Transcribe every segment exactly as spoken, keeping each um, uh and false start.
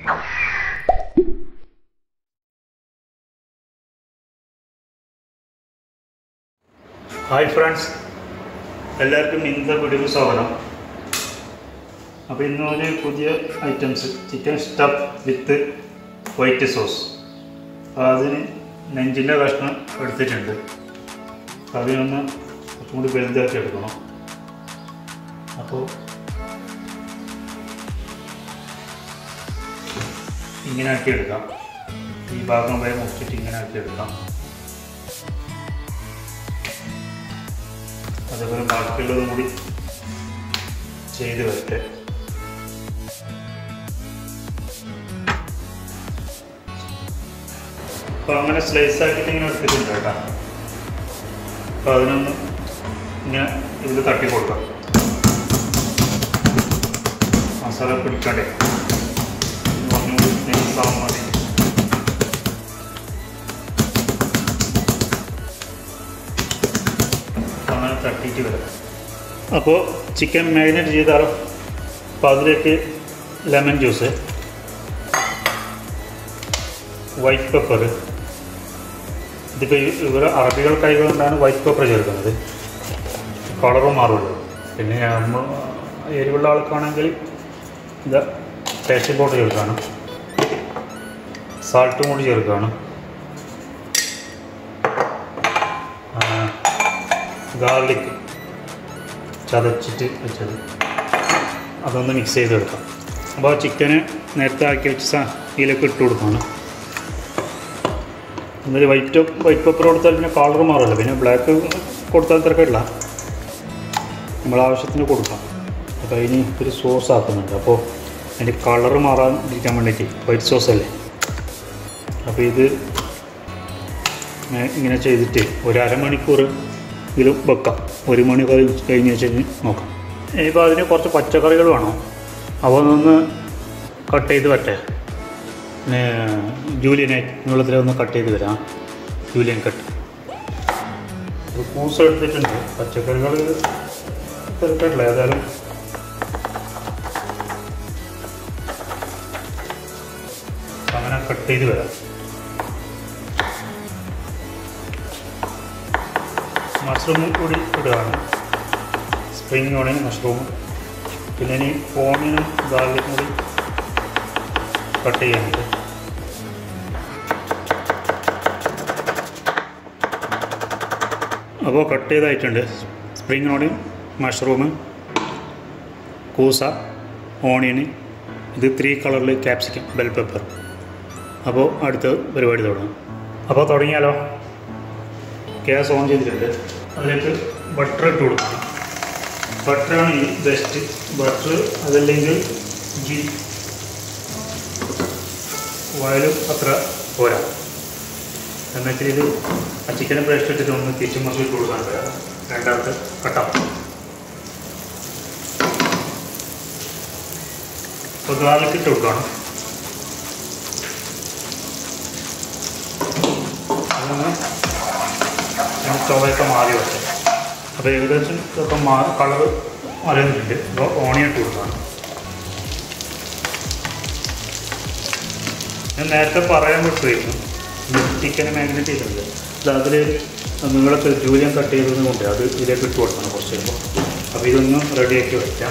Hi friends, എല്ലാവർക്കും ഇന്നത്തെ വീഡിയോക്ക് സ്വാഗതം. അപ്പോൾ ഇന്നൊരു പുതിയ items chicken stuff with white sauce. അപ്പോൾ അതിന് നെഞ്ചിൻ്റെ കഷ്ണം എടുത്തിട്ടുണ്ട്. അതിനൊന്ന് കുറച്ചും കൂടി വലുതാക്കി എടുക്കണം. അപ്പോൾ ഇങ്ങനെ ആക്കി എടുക്കാം. ഈ ഭാഗം വരെ മുറിച്ചിട്ട് ഇങ്ങനെ ആക്കി എടുക്കാം. അതേപോലെ ബാക്കിയുള്ളതും കൂടി ചെയ്ത് വരട്ടെ. അപ്പോൾ അങ്ങനെ സ്ലൈസ് ആക്കിയിട്ട് ഇങ്ങനെ എടുത്തിട്ടുണ്ട് കേട്ടോ. അപ്പോൾ അതിനൊന്ന് ഇങ്ങനെ ഇതിൽ തട്ടി കൊടുക്കാം. മസാല പിടിക്കണ്ടേ, ഒന്നുകൂടി നൈസാവാൻ മതി. അങ്ങനെ തട്ടിയിട്ട് വരാം. അപ്പോൾ ചിക്കൻ മാരിനേറ്റ് ചെയ്താലോ. അപ്പോൾ അതിലേക്ക് ലെമൺ ജ്യൂസ്, വൈറ്റ് പെപ്പർ. ഇതിപ്പോൾ ഇവർ അറബികൾക്കായതുകൊണ്ടാണ് വൈറ്റ് പെപ്പർ ചേർക്കുന്നത്. കളറും മാറുമല്ലോ. പിന്നെ നമ്മൾ എരിവുള്ള ആൾക്കാണെങ്കിൽ ഇത് ടേസ്റ്റ് പൗഡർ ചേർക്കുകയാണ്. സാൾട്ടും കൂടി ചേർക്കുകയാണ്. ഗാർലിക് ചതച്ചിട്ട് വെച്ചത് അതൊന്ന് മിക്സ് ചെയ്തെടുക്കാം. അപ്പോൾ ചിക്കന് നേരത്തെ ആക്കി വെച്ച ഇതിലേക്ക് ഇട്ട് കൊടുക്കുകയാണ്. എന്നിട്ട് വൈറ്റ് വൈറ്റ് പെപ്പർ കൊടുത്താൽ പിന്നെ കളർ മാറില്ല. പിന്നെ ബ്ലാക്ക് കൊടുത്താൽ തിരക്കില്ല, നമ്മൾ ആവശ്യത്തിന് കൊടുക്കാം. അപ്പോൾ അതിന് ഒരു സോസ് ആക്കുന്നുണ്ട്. അപ്പോൾ അതിൻ്റെ കളർ മാറാതിരിക്കാൻ വേണ്ടിയിട്ട് വൈറ്റ് സോസ് അല്ലേ. അപ്പോൾ ഇത് ഇങ്ങനെ ചെയ്തിട്ട് ഒരു അരമണിക്കൂർ ഇതിലും വെക്കാം. ഒരു മണി കഴിഞ്ഞ് വെച്ച് നോക്കാം. ഇനിയിപ്പോൾ അതിന് കുറച്ച് പച്ചക്കറികൾ വേണം. അപ്പോൾ അതൊന്ന് കട്ട് ചെയ്ത് വരട്ടെ. പിന്നെ ജൂലിയനെ നീളത്തിലൊന്ന് കട്ട് ചെയ്ത് വരാം. Julian cut. ഒരു കൂസ് എടുത്തിട്ടുണ്ട്. പച്ചക്കറികൾ എടുത്തിട്ടില്ല. ഏതായാലും അങ്ങനെ കട്ട് ചെയ്ത് വരാം. മഷ്റൂമും കൂടി ഇടുകയാണ്. സ്പ്രിങ് ഓണിയൻ, മഷ്റൂം, പിന്നെ ഇനി ഓണിയനും ഗാർലിക്കും കൂടി കട്ട് ചെയ്യാനുണ്ട്. അപ്പോൾ കട്ട് ചെയ്തായിട്ടുണ്ട്. സ്പ്രിങ് ഓണിയൻ, മഷ്റൂം, കൂസ, ഓണിയൻ, ഇത് ത്രീ കളറിൽ ക്യാപ്സിക്കം, ബെൽ പെപ്പർ. അപ്പോൾ അടുത്ത പരിപാടി തുടങ്ങാം. അപ്പോൾ തുടങ്ങിയാലോ. ഗ്യാസ് ഓൺ ചെയ്തിട്ടുണ്ട്. അതിലേക്ക് ബട്ടർ ഇട്ട് കൊടുക്കണം. ബട്ടറാണ് ഈ ബെസ്റ്റ്. ബട്ടർ അതല്ലെങ്കിൽ ഗീ ഓയിലും അത്ര പോരാ. എന്നുവെച്ചാൽ ഇത് ആ ചിക്കനെ പേസ്റ്റ് ഇട്ടിട്ട് ഒന്ന് തിരിച്ച് മറിച്ച് ഇട്ട് കൊടുക്കാൻ പറ്റാം. രണ്ടാമത്തെ കട്ടാം. അപ്പോൾ ഗാർലിക് ഇട്ട് കൊടുക്കണം. അതൊന്ന് ചുവയൊക്കെ മാറി വയ്ക്കാം. അപ്പോൾ ഏകദേശം ഇതൊക്കെ മാ കളർ മാറിയിട്ടുണ്ട്. അപ്പോൾ ഓണിയൻ ഇട്ട് കൊടുക്കണം. ഞാൻ നേരത്തെ പറയാൻ വിട്ടുമായിരുന്നു, ചിക്കന് മാഗ്നേറ്റ് ചെയ്തിട്ടുണ്ട്. അത് അതിൽ നിങ്ങളൊക്കെ ജൂലിയൻ കട്ട് ചെയ്തത് കൊണ്ട് അത് ഇതിലേക്ക് ഇട്ട് കൊടുക്കണം കുറച്ച് കഴിയുമ്പോൾ. അപ്പോൾ ഇതൊന്ന് റെഡിയാക്കി വയ്ക്കാം.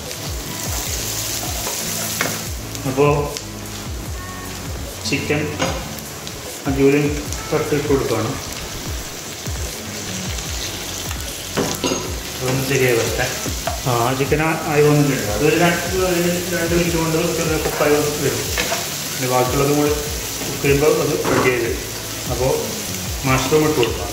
അപ്പോൾ ചിക്കൻ ജൂലിയൻ കട്ട് ഇട്ട് കൊടുക്കുകയാണ്. അതൊന്ന് ശരിയായി വരട്ടെ. ആ ചിക്കൻ ആയി വന്നിട്ടുണ്ട്. അതൊരു രണ്ട് രണ്ട് മിനിറ്റ് കൊണ്ട് കുക്കായി വരും. പിന്നെ ബാക്കിയുള്ളതും കൂടി കുക്ക് ചെയ്യുമ്പോൾ അത് റെഡി ചെയ്ത്. അപ്പോൾ മഷ്റൂം ഇട്ട് കൊടുക്കാം.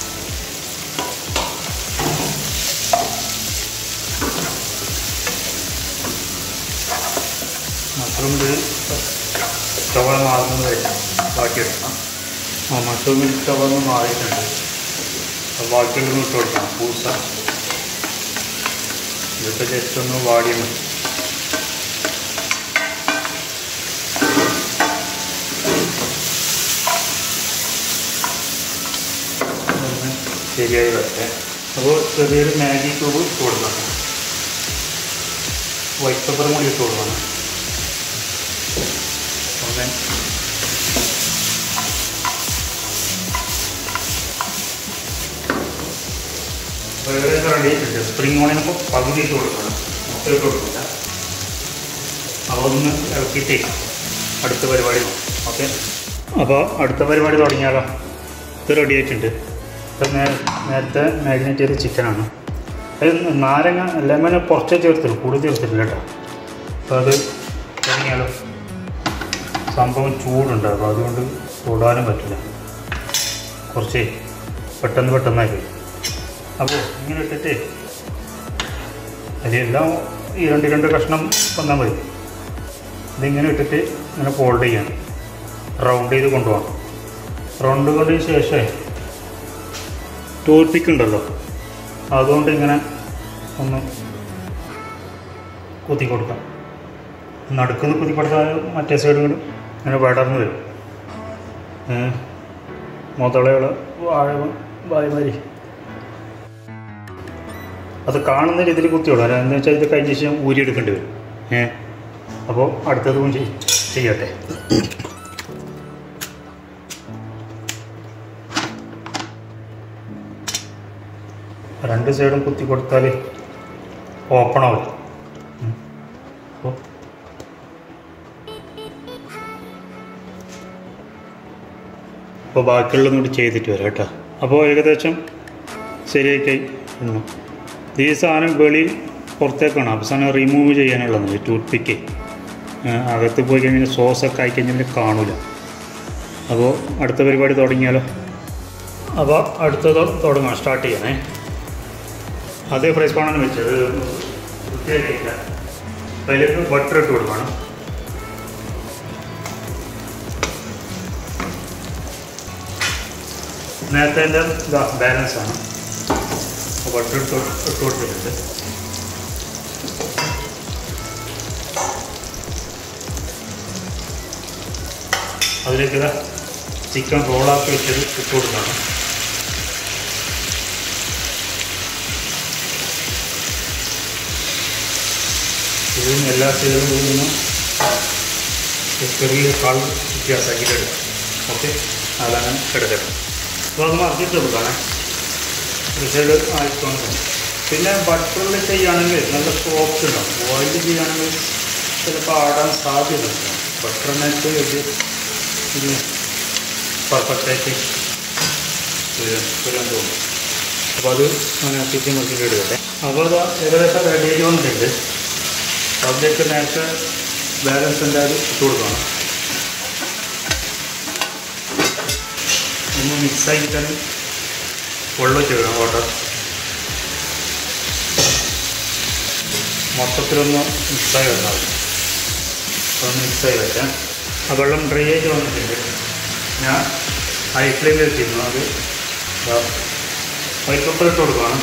മഷ്റൂമിൽ ചവ മാറുന്നത് വരെ ബാക്കിയെടുക്കാം. ആ മഷ്റൂമിൽ ചവ മാറിയിട്ടുണ്ട്. അപ്പോൾ ബാക്കിയുള്ളതും ഇട്ട് കൊടുക്കാം. പൂസ ഇതൊക്കെ ജസ്റ്റ് ഒന്ന് വാടിയാൽ മതി. ശരിയായി വരട്ടെ. അപ്പോൾ ചെറിയൊരു മാഗി ക്യൂബ് ഇട്ട് കൊടുക്കണം. വൈറ്റ് പെപ്പറും കൂടി ഇട്ട് കൊടുക്കണം. ഏകദേശം റെഡി ആയിട്ടുണ്ട്. സ്പ്രിംഗ് ഓണിയനൊക്കെ പകുതി ഇട്ട് കൊടുക്കണം, മൊത്തം ഇട്ട് കൊടുക്കില്ല. അപ്പോൾ ഒന്ന് ഇളക്കിയിട്ട് അടുത്ത പരിപാടി നോക്കാം. ഓക്കെ, അപ്പോൾ അടുത്ത പരിപാടി തുടങ്ങിയാലോ. ഇത് റെഡി ആയിട്ടുണ്ട്. ഇപ്പം നേ നേരത്തെ മാരിനേറ്റ് ചെയ്ത ചിക്കനാണ്. അത് നാരങ്ങ ലെമൺ കുറച്ചേ ചേർത്തില്ല, കൂടുതൽ ചേർത്തിട്ടില്ല കേട്ടോ. അപ്പോൾ അത് തുടങ്ങിയാലോ. സംഭവം ചൂടുണ്ട്, അപ്പോൾ അതുകൊണ്ട് തൊടാനും പറ്റില്ല, കുറച്ച് പെട്ടെന്ന് പെട്ടെന്നായി പോയി. അപ്പോൾ ഇങ്ങനെ ഇട്ടിട്ട് അതിലെല്ലാം ഈ രണ്ട് രണ്ട് കഷ്ണം വന്നാൽ മതി. ഇതിങ്ങനെ ഇട്ടിട്ട് ഇങ്ങനെ ഫോൾഡ് ചെയ്യണം, റൗണ്ട് ചെയ്ത് കൊണ്ടുപോകണം. റൗണ്ട് കൊണ്ടതിന് ശേഷം ടൂത്ത് പിക്ക് ഉണ്ടല്ലോ, അതുകൊണ്ട് ഇങ്ങനെ ഒന്ന് കുത്തി കൊടുക്കാം. നടുക്കുന്ന് കുത്തി കൊടുത്താൽ മറ്റേ സൈഡ് കൂടി ഇങ്ങനെ പടർന്ന് വരും. മുതളകൾ വാഴ വായമാരി അത് കാണുന്ന രീതിയിൽ കുത്തിയോളൂ. എന്താണെന്ന് വെച്ചാൽ ഇത് കഴിഞ്ഞ ശേഷം ഊരിയെടുക്കേണ്ടി വരും. ഏ അപ്പോൾ അടുത്തതും ചെയ്യട്ടെ. രണ്ട് സൈഡും കുത്തി കൊടുത്താൽ ഓപ്പൺ ആവും. അപ്പോൾ അപ്പോൾ ബാക്കിയുള്ളതും കൂടി ചെയ്തിട്ട് വരാം കേട്ടോ. അപ്പോൾ ഏകദേശം ശരിയായി. ഈ സാധനം വെളി പുറത്തേക്കാണ്, അവസാനം റിമൂവ് ചെയ്യാനുള്ളതാണ് ഈ ടൂത്ത് പിക്ക്. അകത്ത് പോയി കഴിഞ്ഞാൽ സോസൊക്കെ ആയി കഴിഞ്ഞാൽ കാണില്ല. അപ്പോൾ അടുത്ത പരിപാടി തുടങ്ങിയാലോ. അപ്പോൾ അടുത്തത് തുടങ്ങാം, സ്റ്റാർട്ട് ചെയ്യണേ. അതേ ഫ്രൈ സ്പാണാണ് വെച്ചത്, വൃത്തിയാക്കിയില്ല. അപ്പോൾ അതിലേക്ക് ബട്ടർ ഇട്ട് കൊടുക്കണം. നേരത്തെ എൻ്റെ ഇതാ ബാലൻസാണ്, ബട്ടർ ഇട്ട് ഇട്ട് കൊടുത്തിട്ടുണ്ട്. അതിലേക്ക് ഇതാ ചിക്കൻ റോളാക്കി വെച്ചത് ഇട്ട് കൊടുക്കണം. ഇതിന് എല്ലാ സൈഡിലും നിന്ന് ചെറിയ കാൾ വ്യത്യാസമാക്കിയിട്ട് എടുക്കാം. ഓക്കെ, അതാണ് എടുക്കണം. അപ്പോൾ അത് മറിച്ചിട്ട് കൊടുക്കണം. ഒരു സൈഡ് ആയിക്കോണം. പിന്നെ ബട്ടറിൽ ചെയ്യുകയാണെങ്കിൽ നല്ല സോഫ്റ്റ് ഉണ്ടാവും. ഓയിൽ ചെയ്യുകയാണെങ്കിൽ ചിലപ്പോൾ ആടാൻ സാധ്യതയുണ്ട്. ബട്ടറിനായിട്ട് ഇത് ഇത് പെർഫെക്റ്റായിട്ട് വരാൻ തോന്നും. അപ്പോൾ അത് അങ്ങനെ ചിക്കൻ മറിച്ചിട്ട് എടുക്കട്ടെ. അപ്പോൾ അത് ഏകദേശം റെഡി ആയിക്കൊണ്ടിട്ടുണ്ട്. അതിലേക്ക് നേരത്തെ ബാലൻസ് എന്തായാലും ഇട്ട് കൊടുക്കണം. ഒന്ന് മിക്സാക്കിയിട്ടാണ് വെള്ളം ചെയ്യണം. വാട്ടർ മൊത്തത്തിലൊന്ന് മിക്സായി വന്നാൽ ഒന്ന് മിക്സായി വയ്ക്കാം. ആ വെള്ളം ഡ്രൈ ആയിട്ട് വന്നിട്ടുണ്ട്. ഞാൻ ഹൈ ഫ്ലെയിമിൽ വെച്ചിരുന്നു. അത് വൈറ്റ് പേപ്പർ ഇട്ട് കൊടുക്കണം.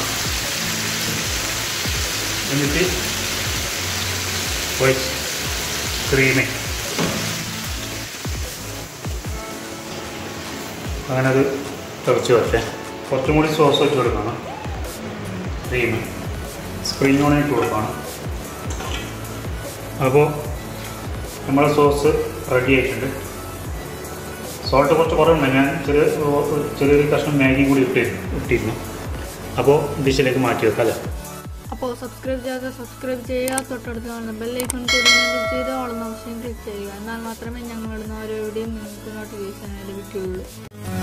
എന്നിട്ട് വൈറ്റ് ക്രീമ് അങ്ങനെ അത് തിളച്ച് വരട്ടെ. കുറച്ചും കൂടി സോസ് വെച്ച് കൊടുക്കണം. ക്രീമ് സ്പ്രിംഗ് ഓണിയൻ ഇട്ട് കൊടുക്കണം. അപ്പോൾ നമ്മളെ സോസ് റെഡി ആയിട്ടുണ്ട്. സോൾട്ട് കുറച്ച് കുറവുണ്ട്. ഞാൻ ചെറിയ ചെറിയൊരു കഷ്ണം മാഗി കൂടി ഇട്ട് ഇട്ടിരുന്നു. അപ്പോൾ ഡിഷിലേക്ക് മാറ്റി വെക്കാം അല്ലേ. അപ്പോൾ സബ്സ്ക്രൈബ് ചെയ്യുക സബ്സ്ക്രൈബ് ചെയ്യുക തൊട്ടടുത്ത് കാണുന്ന ബെല്ലൈക്കൺ കൂടി ക്ലിക്ക് ചെയ്ത് ഓൾ ഓപ്ഷൻ ക്ലിക്ക് ചെയ്യുക. എന്നാൽ മാത്രമേ ഞങ്ങളിടുന്ന ഓരോ വീഡിയോയും നിങ്ങൾക്ക് നോട്ടിഫിക്കേഷൻ ലഭിക്കുകയുള്ളൂ.